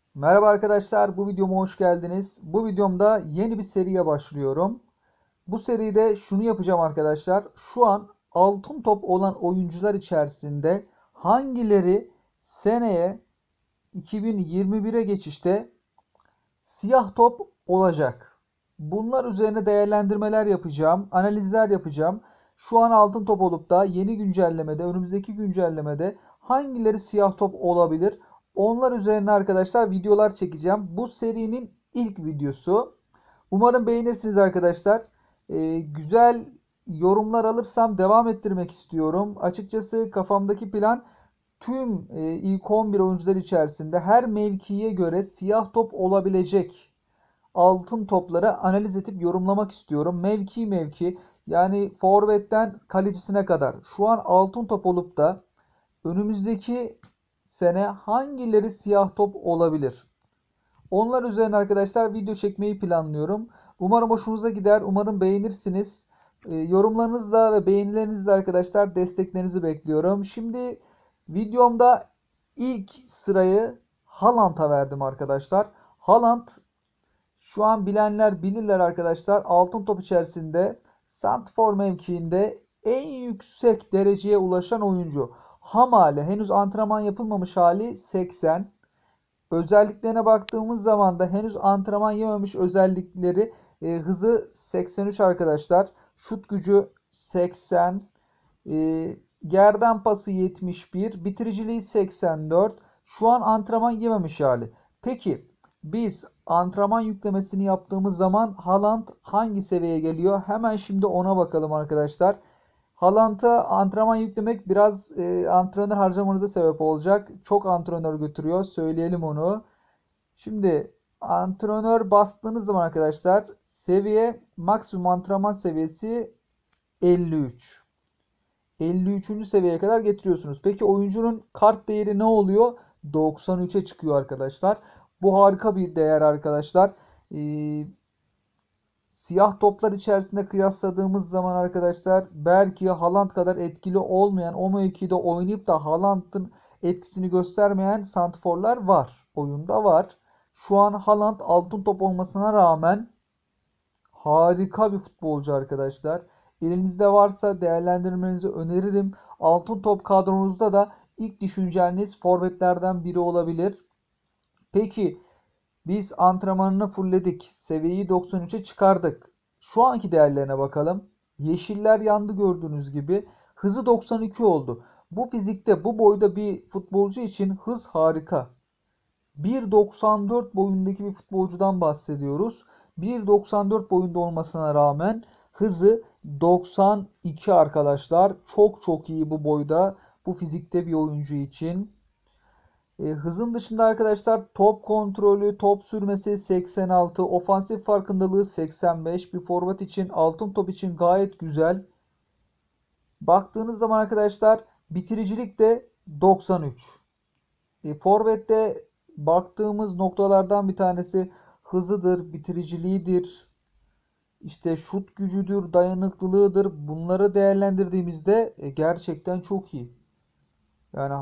Merhaba arkadaşlar, bu videoma hoş geldiniz. Bu videomda yeni bir seriye başlıyorum. Bu seride şunu yapacağım arkadaşlar. Şu an altın top olan oyuncular içerisinde hangileri seneye 2021'e geçişte siyah top olacak? Bunlar üzerine değerlendirmeler yapacağım, analizler yapacağım. Şu an altın top olup da yeni güncellemede, önümüzdeki güncellemede hangileri siyah top olabilir? Onlar üzerine arkadaşlar videolar çekeceğim. Bu serinin ilk videosu. Umarım beğenirsiniz arkadaşlar. Güzel yorumlar alırsam devam ettirmek istiyorum. Açıkçası kafamdaki plan tüm ilk 11 oyuncular içerisinde her mevkiye göre siyah top olabilecek altın topları analiz edip yorumlamak istiyorum. Mevki mevki, yani forvetten kalecisine kadar şu an altın top olup da önümüzdeki sene hangileri siyah top olabilir? Onlar üzerine arkadaşlar video çekmeyi planlıyorum. Umarım hoşunuza gider. Umarım beğenirsiniz. Yorumlarınızla ve beğenilerinizle arkadaşlar desteklerinizi bekliyorum. Şimdi videomda ilk sırayı Haaland'a verdim arkadaşlar. Haaland, şu an bilenler bilirler arkadaşlar, altın top içerisinde santrfor mevkiinde en yüksek dereceye ulaşan oyuncu. Ham hali, henüz antrenman yapılmamış hali 80. Özelliklerine baktığımız zaman da henüz antrenman yememiş özellikleri, hızı 83 arkadaşlar. Şut gücü 80. Gerden pası 71. Bitiriciliği 84. Şu an antrenman yememiş hali. Peki biz antrenman yüklemesini yaptığımız zaman Haaland hangi seviyeye geliyor? Hemen şimdi ona bakalım arkadaşlar. Haaland'a antrenman yüklemek biraz antrenör harcamanıza sebep olacak. Çok antrenör götürüyor. Söyleyelim onu. Şimdi antrenör bastığınız zaman arkadaşlar seviye, maksimum antrenman seviyesi 53. 53. seviyeye kadar getiriyorsunuz. Peki oyuncunun kart değeri ne oluyor? 93'e çıkıyor arkadaşlar. Bu harika bir değer arkadaşlar. Ee, Siyah toplar içerisinde kıyasladığımız zaman arkadaşlar belki Haaland kadar etkili olmayan, o mevkide oynayıp da Haaland'ın etkisini göstermeyen santrforlar var. Oyunda var. Şu an Haaland altın top olmasına rağmen harika bir futbolcu arkadaşlar. Elinizde varsa değerlendirmenizi öneririm. Altın top kadronuzda da ilk düşüneceğiniz forvetlerden biri olabilir. Peki biz antrenmanını fullledik. Seviyeyi 93'e çıkardık. Şu anki değerlerine bakalım. Yeşiller yandı gördüğünüz gibi. Hızı 92 oldu. Bu fizikte, bu boyda bir futbolcu için hız harika. 1.94 boyundaki bir futbolcudan bahsediyoruz. 1.94 boyunda olmasına rağmen hızı 92 arkadaşlar. Çok çok iyi bu boyda, bu fizikte bir oyuncu için. Hızın dışında arkadaşlar top kontrolü, top sürmesi 86, ofansif farkındalığı 85. Bir forvet için, altın top için gayet güzel. Baktığınız zaman arkadaşlar bitiricilik de 93. Forvet'te baktığımız noktalardan bir tanesi hızıdır, bitiriciliğidir, işte şut gücüdür, dayanıklılığıdır. Bunları değerlendirdiğimizde gerçekten çok iyi. Yani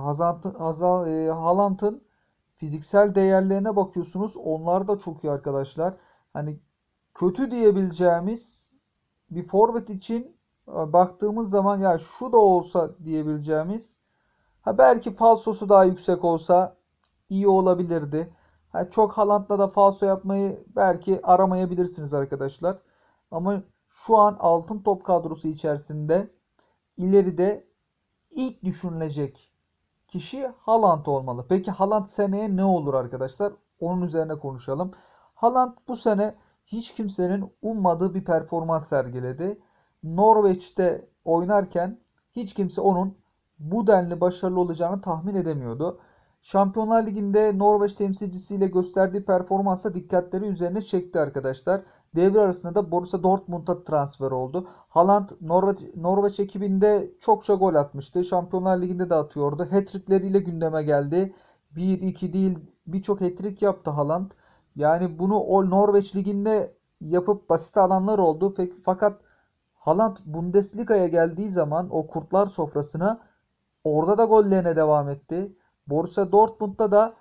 Haaland'ın fiziksel değerlerine bakıyorsunuz. Onlar da çok iyi arkadaşlar. Hani kötü diyebileceğimiz bir forvet için baktığımız zaman ya şu da olsa diyebileceğimiz, ha belki falsosu daha yüksek olsa iyi olabilirdi. Ha, çok Haaland'la da falso yapmayı belki aramayabilirsiniz arkadaşlar. Ama şu an altın top kadrosu içerisinde ileride ilk düşünülecek kişi Haaland olmalı. Peki Haaland seneye ne olur arkadaşlar? Onun üzerine konuşalım. Haaland bu sene hiç kimsenin ummadığı bir performans sergiledi. Norveç'te oynarken hiç kimse onun bu denli başarılı olacağını tahmin edemiyordu. Şampiyonlar Ligi'nde Norveç temsilcisiyle gösterdiği performansla dikkatleri üzerine çekti arkadaşlar. Devre arasında da Borussia Dortmund'a transfer oldu. Haaland Norveç ekibinde çokça gol atmıştı. Şampiyonlar Ligi'nde de atıyordu. Hat-trick'leriyle gündeme geldi. Bir 2 değil, birçok hat-trick yaptı Haaland. Yani bunu o Norveç Ligi'nde yapıp basit alanlar oldu. Fakat Haaland Bundesliga'ya geldiği zaman o kurtlar sofrasına, orada da gollerine devam etti. Borussia Dortmund'da da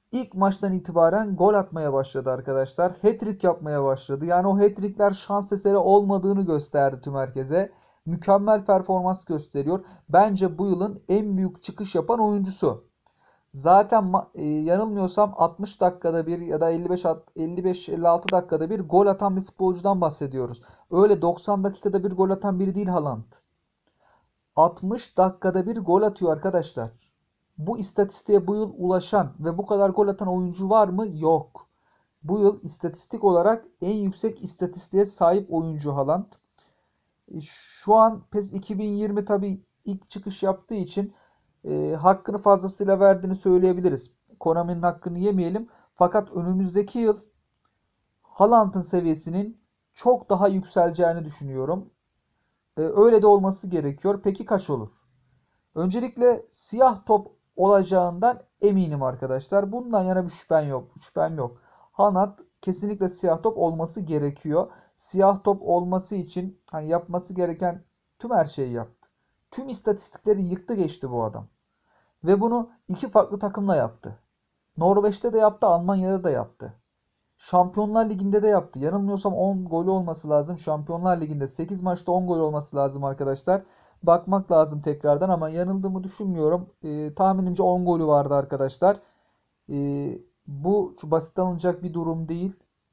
İlk maçtan itibaren gol atmaya başladı arkadaşlar. Hat-trick yapmaya başladı. Yani o hat-trickler şans eseri olmadığını gösterdi tüm herkese. Mükemmel performans gösteriyor. Bence bu yılın en büyük çıkış yapan oyuncusu. Zaten yanılmıyorsam 60 dakikada bir ya da 55-56 dakikada bir gol atan bir futbolcudan bahsediyoruz. Öyle 90 dakikada bir gol atan biri değil Haaland. 60 dakikada bir gol atıyor arkadaşlar. Bu istatistiğe bu yıl ulaşan ve bu kadar gol atan oyuncu var mı? Yok. Bu yıl istatistik olarak en yüksek istatistiğe sahip oyuncu Haaland. Şu an PES 2020 tabii ilk çıkış yaptığı için hakkını fazlasıyla verdiğini söyleyebiliriz. Konami'nin hakkını yemeyelim. Fakat önümüzdeki yıl Haaland'ın seviyesinin çok daha yükseleceğini düşünüyorum. Öyle de olması gerekiyor. Peki kaç olur? Öncelikle siyah top olacağından eminim arkadaşlar. Bundan yana bir şüphem yok. Haaland kesinlikle siyah top olması gerekiyor. Siyah top olması için hani yapması gereken tüm her şeyi yaptı. Tüm istatistikleri yıktı geçti bu adam. Ve bunu iki farklı takımla yaptı. Norveç'te de yaptı, Almanya'da da yaptı. Şampiyonlar Ligi'nde de yaptı. Yanılmıyorsam 10 golü olması lazım. Şampiyonlar Ligi'nde 8 maçta 10 gol olması lazım arkadaşlar. Bakmak lazım tekrardan ama yanıldığımı düşünmüyorum. Tahminimce 10 golü vardı arkadaşlar. Bu basit alınacak bir durum değil.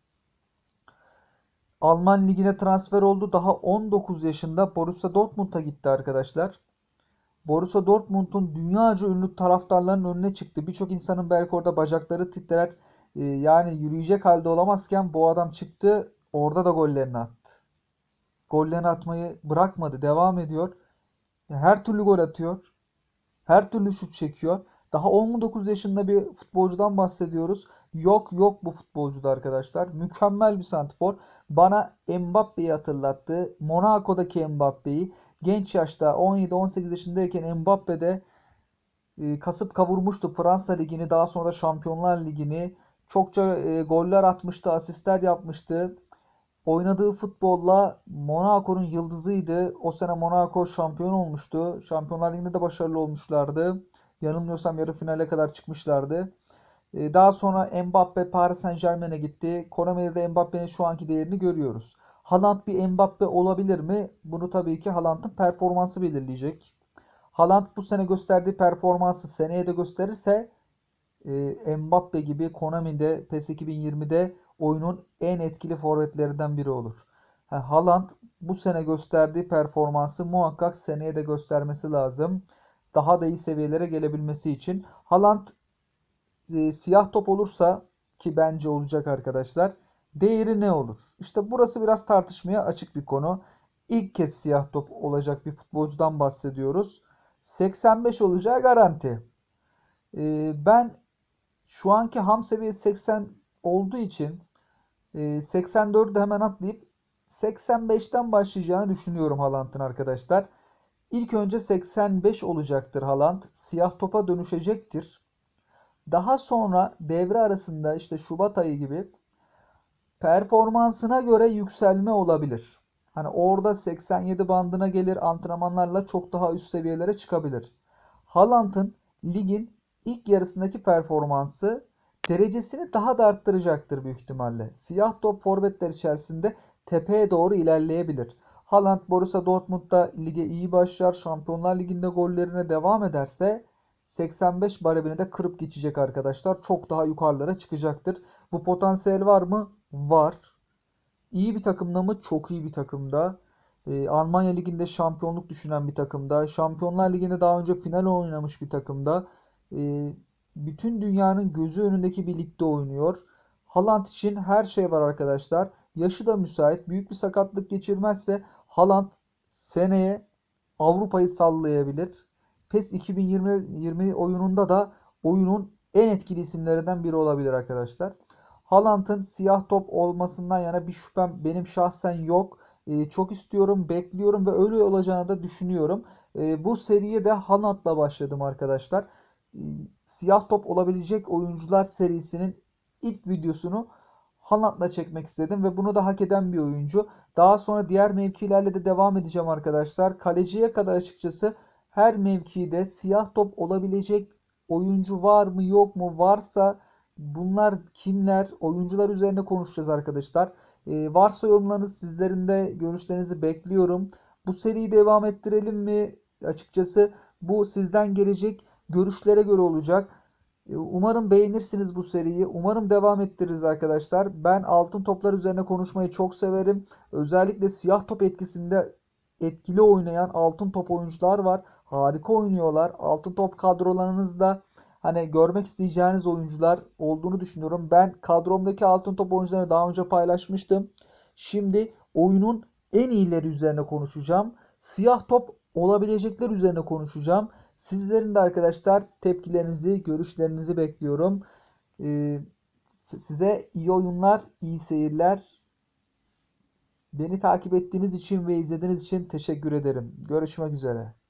Alman Ligi'ne transfer oldu. Daha 19 yaşında Borussia Dortmund'a gitti arkadaşlar. Borussia Dortmund'un dünyaca ünlü taraftarların önüne çıktı. Birçok insanın belki orada bacakları titrer. Yani yürüyecek halde olamazken bu adam çıktı. Orada da gollerini attı. Gollerini atmayı bırakmadı. Devam ediyor. Her türlü gol atıyor. Her türlü şut çekiyor. Daha 19 yaşında bir futbolcudan bahsediyoruz. Yok bu futbolcuda arkadaşlar. Mükemmel bir santrfor. Bana Mbappe'yi hatırlattı. Monaco'daki Mbappe'yi. Genç yaşta 17-18 yaşındayken Mbappe de kasıp kavurmuştu Fransa Ligi'ni. Daha sonra da Şampiyonlar Ligi'ni. Çokça goller atmıştı, asistler yapmıştı. Oynadığı futbolla Monaco'nun yıldızıydı. O sene Monaco şampiyon olmuştu. Şampiyonlar Ligi'nde de başarılı olmuşlardı. Yanılmıyorsam yarı finale kadar çıkmışlardı. Daha sonra Mbappe Paris Saint-Germain'e gitti. Konami'de de Mbappe'nin şu anki değerini görüyoruz. Haaland bir Mbappe olabilir mi? Bunu tabii ki Haaland'ın performansı belirleyecek. Haaland bu sene gösterdiği performansı seneye de gösterirse Mbappe gibi Konami'de PES 2020'de oyunun en etkili forvetlerinden biri olur. Haaland bu sene gösterdiği performansı muhakkak seneye de göstermesi lazım. Daha da iyi seviyelere gelebilmesi için. Haaland siyah top olursa ki bence olacak arkadaşlar. Değeri ne olur? İşte burası biraz tartışmaya açık bir konu. İlk kez siyah top olacak bir futbolcudan bahsediyoruz. 85 olacağı garanti. Ben şu anki ham seviyesi 80 olduğu için 84'ü de hemen atlayıp 85'ten başlayacağını düşünüyorum Haaland'ın arkadaşlar. İlk önce 85 olacaktır Haaland. Siyah topa dönüşecektir. Daha sonra devre arasında işte Şubat ayı gibi performansına göre yükselme olabilir. Hani orada 87 bandına gelir, antrenmanlarla çok daha üst seviyelere çıkabilir. Haaland'ın ligin ilk yarısındaki performansı derecesini daha da arttıracaktır büyük ihtimalle. Siyah top forvetler içerisinde tepeye doğru ilerleyebilir. Haaland Borussia Dortmund'da lige iyi başlar, Şampiyonlar Ligi'nde gollerine devam ederse 85 baremini de kırıp geçecek arkadaşlar. Çok daha yukarılara çıkacaktır. Bu potansiyel var mı? Var. İyi bir takımda mı? Çok iyi bir takımda. Almanya Ligi'nde şampiyonluk düşünen bir takımda. Şampiyonlar Ligi'nde daha önce final oynamış bir takımda. Bütün dünyanın gözü önündeki bir ligde oynuyor. Haaland için her şey var arkadaşlar. Yaşı da müsait. Büyük bir sakatlık geçirmezse Haaland seneye Avrupa'yı sallayabilir. PES 2020 oyununda da oyunun en etkili isimlerinden biri olabilir arkadaşlar. Haaland'ın siyah top olmasından yana bir şüphem benim şahsen yok. Çok istiyorum, bekliyorum ve öyle olacağını da düşünüyorum. Bu seriye de Haaland'la başladım arkadaşlar. Ee, Siyah top olabilecek oyuncular serisinin ilk videosunu Haaland'la çekmek istedim ve bunu da hak eden bir oyuncu. Daha sonra diğer mevkilerle de devam edeceğim arkadaşlar. Kaleciye kadar açıkçası her mevkide siyah top olabilecek oyuncu var mı yok mu? Varsa Bunlar kimler? Oyuncular üzerine konuşacağız arkadaşlar. Varsa yorumlarınız, sizlerin de görüşlerinizi bekliyorum. Bu seriyi devam ettirelim mi? Açıkçası bu sizden gelecek görüşlere göre olacak. Umarım beğenirsiniz bu seriyi. Umarım devam ettiririz arkadaşlar. Ben altın toplar üzerine konuşmayı çok severim. Özellikle siyah top etkisinde etkili oynayan altın top oyuncular var. Harika oynuyorlar. Altın top kadrolarınızda hani görmek isteyeceğiniz oyuncular olduğunu düşünüyorum. Ben kadromdaki altın top oyuncularını daha önce paylaşmıştım. Şimdi oyunun en iyileri üzerine konuşacağım. Siyah top olabilecekler üzerine konuşacağım. Sizlerin de arkadaşlar tepkilerinizi, görüşlerinizi bekliyorum. Ee, Size iyi oyunlar, iyi seyirler. Beni takip ettiğiniz için ve izlediğiniz için teşekkür ederim. Görüşmek üzere.